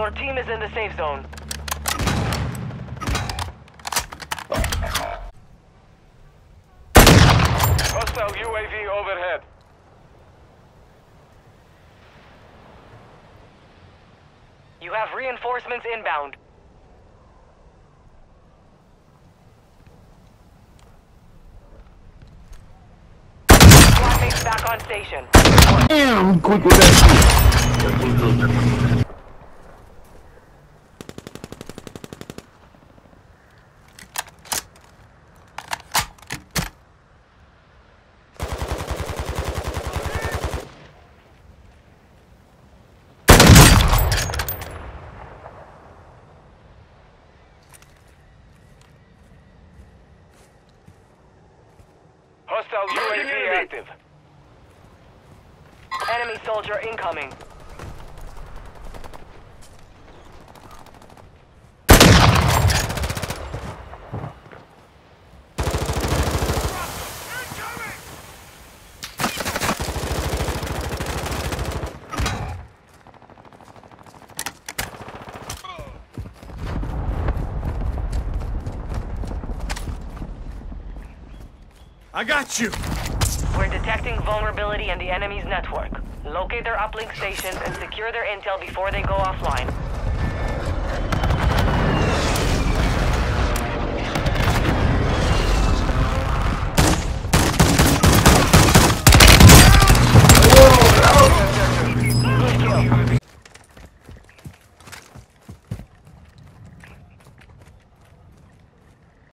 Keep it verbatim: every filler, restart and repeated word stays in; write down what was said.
Your team is in the safe zone. Hostile U A V overhead. You have reinforcements inbound. Squad mates back on station. Damn, quick with that shit. Hostile U A V active. Enemy soldier incoming. I got you! We're detecting vulnerability in the enemy's network. Locate their uplink stations and secure their intel before they go offline.